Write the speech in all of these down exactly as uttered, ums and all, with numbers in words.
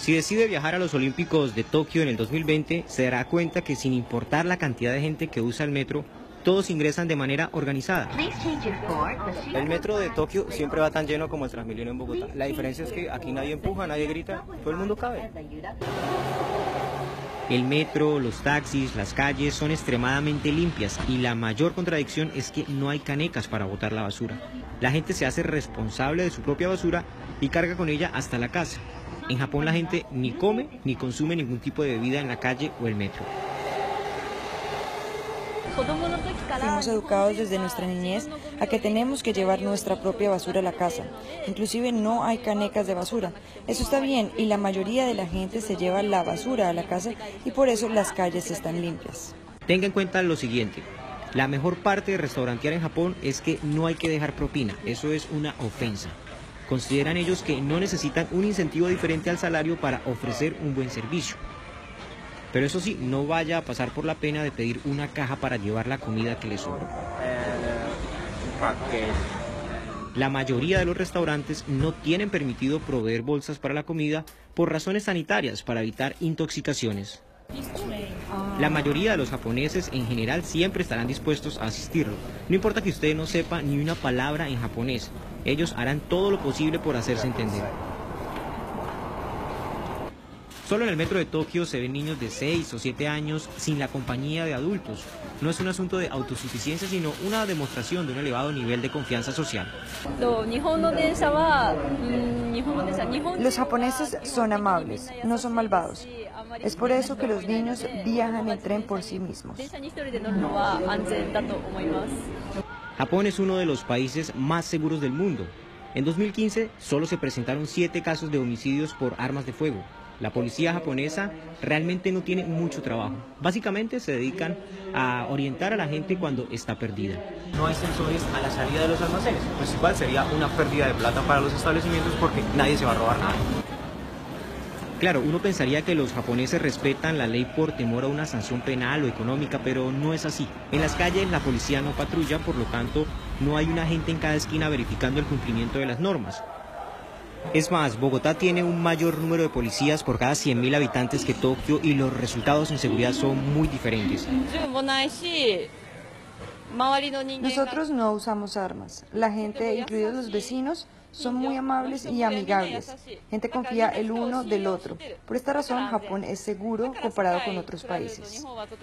Si decide viajar a los Olímpicos de Tokio en el dos mil veinte, se dará cuenta que sin importar la cantidad de gente que usa el metro, todos ingresan de manera organizada. El metro de Tokio siempre va tan lleno como el Transmilenio en Bogotá. La diferencia es que aquí nadie empuja, nadie grita, todo el mundo cabe. El metro, los taxis, las calles son extremadamente limpias y la mayor contradicción es que no hay canecas para botar la basura. La gente se hace responsable de su propia basura y carga con ella hasta la casa. En Japón la gente ni come ni consume ningún tipo de bebida en la calle o el metro. Fuimos educados desde nuestra niñez a que tenemos que llevar nuestra propia basura a la casa. Inclusive no hay canecas de basura. Eso está bien y la mayoría de la gente se lleva la basura a la casa y por eso las calles están limpias. Tenga en cuenta lo siguiente. La mejor parte de restaurantear en Japón es que no hay que dejar propina. Eso es una ofensa. Consideran ellos que no necesitan un incentivo diferente al salario para ofrecer un buen servicio. Pero eso sí, no vaya a pasar por la pena de pedir una caja para llevar la comida que le sobra. La mayoría de los restaurantes no tienen permitido proveer bolsas para la comida por razones sanitarias para evitar intoxicaciones. La mayoría de los japoneses en general siempre estarán dispuestos a asistirlo. No importa que usted no sepa ni una palabra en japonés, ellos harán todo lo posible por hacerse entender. Solo en el metro de Tokio se ven niños de seis o siete años sin la compañía de adultos. No es un asunto de autosuficiencia, sino una demostración de un elevado nivel de confianza social. Los japoneses son amables, no son malvados. Es por eso que los niños viajan en tren por sí mismos. Japón es uno de los países más seguros del mundo. En dos mil quince solo se presentaron siete casos de homicidios por armas de fuego. La policía japonesa realmente no tiene mucho trabajo. Básicamente se dedican a orientar a la gente cuando está perdida. No hay sensores a la salida de los almacenes. Lo principal sería una pérdida de plata para los establecimientos porque nadie se va a robar nada. Claro, uno pensaría que los japoneses respetan la ley por temor a una sanción penal o económica, pero no es así. En las calles la policía no patrulla, por lo tanto, no hay un agente en cada esquina verificando el cumplimiento de las normas. Es más, Bogotá tiene un mayor número de policías por cada cien mil habitantes que Tokio y los resultados en seguridad son muy diferentes. Nosotros no usamos armas. La gente, incluidos los vecinos, son muy amables y amigables. Gente confía el uno del otro. Por esta razón, Japón es seguro comparado con otros países.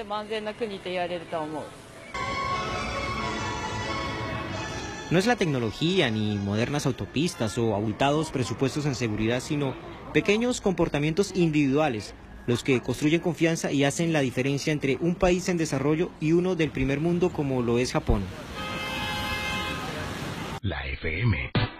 No es la tecnología, ni modernas autopistas o abultados presupuestos en seguridad, sino pequeños comportamientos individuales, los que construyen confianza y hacen la diferencia entre un país en desarrollo y uno del primer mundo como lo es Japón. La F M.